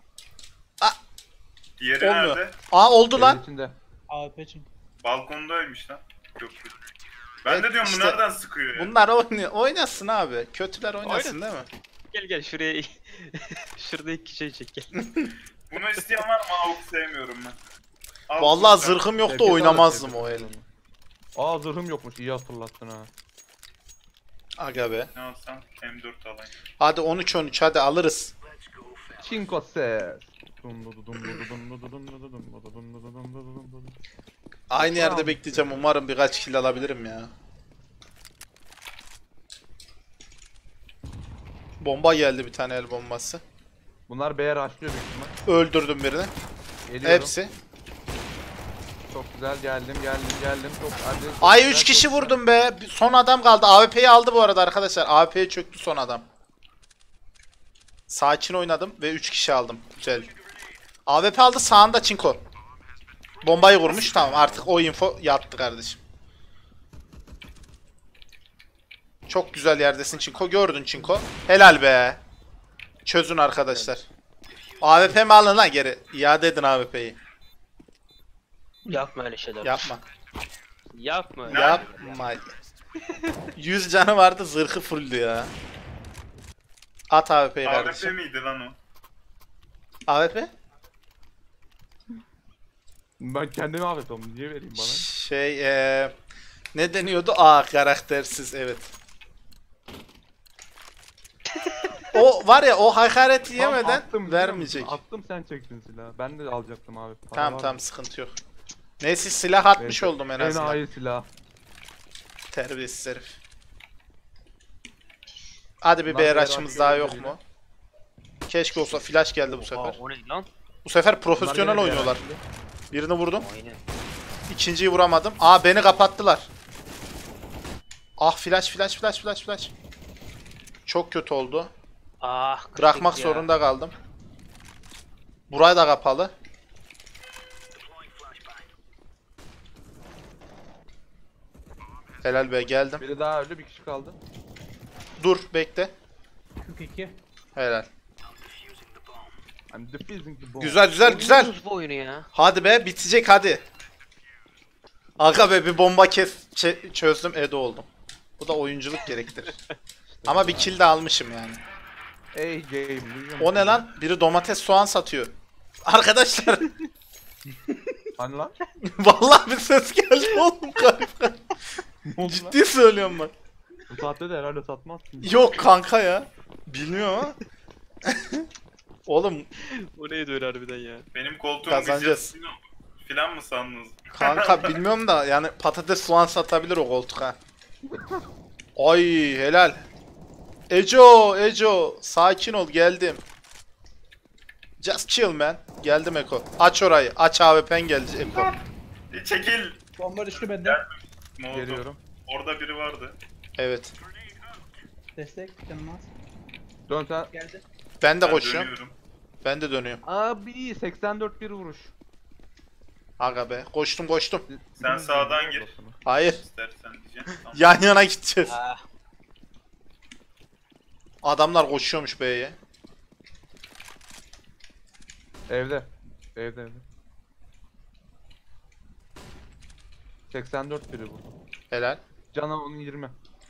Diğeri Olmuyor. nerede? Aa oldu Evin lan. içinde. A W P'cim. Balkondaymış lan. Köprü. Ben Evet, de diyorum işte bu nereden sıkıyor ya? Bunlar oynuyor. Oynasın abi. Kötüler oynasın değil mi? Gel gel şuraya. Şurada iki şey çek gel. Bunu isteyen var mı? Avuk sevmiyorum ben. Avuk Vallahi isteyen- zırhım yoktu Şevket oynamazdım alır, o Şevket el. alır. Aa zırhım yokmuş iyi hatırlattın ha. Aga be. Ne alsam M dört alayım. Hadi on üç on üç hadi alırız. Çinko ses. Dum du du dum du du dum du du dum du du dum du du dum du du dum du du dum du du. Aynı yerde Tamam. bekleyeceğim. Umarım birkaç kill alabilirim ya. Bomba geldi, bir tane el bombası. Bunlar B'ye rushlıyor büyük ihtimal. Öldürdüm birini. Geliyorum. Hepsi. Çok güzel geldim geldim geldim. Çok hadi. Ay Güzel, üç çok kişi güzel. vurdum be. Son adam kaldı. A W P'yi aldı bu arada arkadaşlar. A W P'ye çöktü son adam. Sakin oynadım ve üç kişi aldım. Güzel. A W P aldı, sağında Çinko. Bombayı vurmuş, tamam artık o info yattı kardeşim. Çok güzel yerdesin Çinko. Gördün Çinko. Helal be. Çözün arkadaşlar. A W P mi alın lan geri? İade edin A W P'yi. Yapma öyle şeyler. Yapma. Yapma öyle. Yapma. yüz canı vardı, zırhı fulldü ya. At A W P'yi A W P kardeşim. miydi lan o? A W P? Ben kendime afet oldum. Niye vereyim bana? Şey eee ne deniyordu? Aa, karaktersiz, evet. O var ya, o hakareti Tam yemeden attım, biliyor vermeyecek. musun? Attım sen çektin silahı. Ben de alacaktım abi. Para Tamam var tamam, mı? sıkıntı yok. Neyse, silah atmış Neyse, oldum en En azından. hayır silah. Terbiyesiz herif. Hadi bir Bunlar B bir rush'ımız rush daha gördü yok yine. mu? Keşke olsa, flash geldi bu Aa, sefer. o ne lan? Bu sefer Bunlar profesyonel yine bir oynuyorlar. rush. Birini vurdum. Aynen. İkinciyi vuramadım. Aa, beni kapattılar. Ah, flash flash flash flash flash. Çok kötü oldu. Ah, Bırakmak kırk ya. zorunda kaldım. Burayı da kapalı. Helal be, geldim. Biri daha öldü, bir kişi kaldı. Dur, bekle. kırk iki. Helal. I'm defusing the bomb. Güzel güzel güzel. Oynuyoruz bu oyunu ya. Hadi be, bitecek hadi. Aga be, bir bomba kes çe- çözdüm, Edo oldum. Bu da oyunculuk gerektirir. Ama bir kill de almışım yani. Ey game. duyuyor O ne musun? lan? Biri domates soğan satıyor. Arkadaşlar, Hani lan? vallahi bir ses geldi oğlum galiba. Ne oldu lan? Ciddi söylüyorum bak. Bu saatte de herhalde satmazsın. Yok kanka ya. Bilmiyorum ama. Oğlum O neydi öyle harbiden ya? Benim koltuğum Kazanacağız. gıcırtıyor filan mı sandınız? kanka bilmiyorum da yani patates soğan satabilir o koltuk ha. Ay helal. Ejo, Ejo, sakin ol, geldim. Just chill man. Geldim Eko. Aç orayı. Aç A W P'n geldi Eko. E, çekil. Bomba düştü bende. Ne oldu? Geliyorum. Orada biri vardı. Evet. Destek canım az. Dön sen. Geldi. Ben de Ben koşuyorum. dönüyorum. Ben de dönüyorum. Abi seksen dört bir vuruş. Aga be. Koştum koştum. Sen sağdan gir. Hayır. İstersen diyeceğim. Tamam. Yan yana gideceğiz. Ah, Adamlar koşuyormuş B'ye. Evde. Evde evde. seksen dört biri vurdu. Helal. Cana onun yirmi.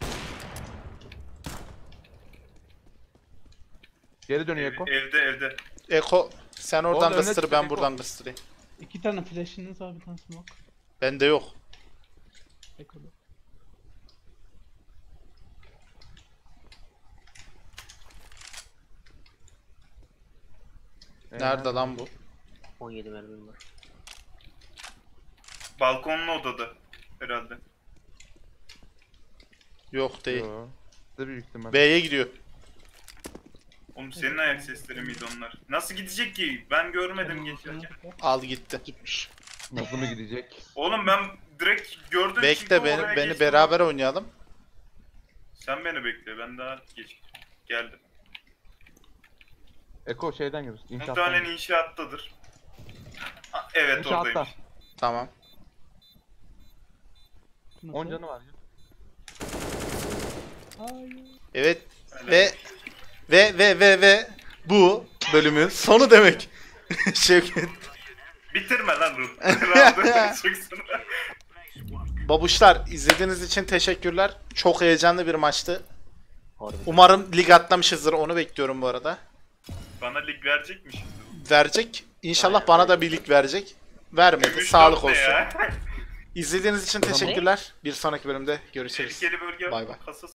Geri dönüyor Eko. Evde evde. Eko sen oradan Oğlum, öne kıstır, çık ben Eko. buradan kıstırayım. İki tane flash'iniz var, bir tane smoke. Bende yok. Eko'da. Nerede lan bu? on yedi mermim var. Balkonlu odada herhalde. Yok değil. Yo. De büyük ihtimal. B'ye gidiyor. Oğlum senin ayak sesleri miydi onlar? Nasıl gidecek ki? Ben görmedim geçerken. Al gitti. Gitmiş. Nasıl mı gidecek? Oğlum ben direkt gördüm. Bekle Çinko beni, oraya beni geçti. beraber oynayalım. Sen beni bekle, ben daha geç geldim. Eko şeyden gir. İnşaattan Muhtemelen gir. inşaattadır. Ha, evet İnşaatta. oradaymış. Tamam. Nasıl? on canı var ya. Hayır. Evet ve ve ve ve ve bu bölümün sonu demek. Şevket. Bitirme lan Ruh. Rahat çıksın. Babuşlar, izlediğiniz için teşekkürler. Çok heyecanlı bir maçtı. Harbiden. Umarım lig atlamışızdır. Onu bekliyorum bu arada. Bana lig verecekmiş. Verecek. İnşallah Aynen, bana da aynen. bir lig verecek. Vermedi. Gümüş Sağlık dört ne olsun. ya? İzlediğiniz için teşekkürler. Bir sonraki bölümde görüşürüz. Tehlikeli bölge Bay bay. kasası.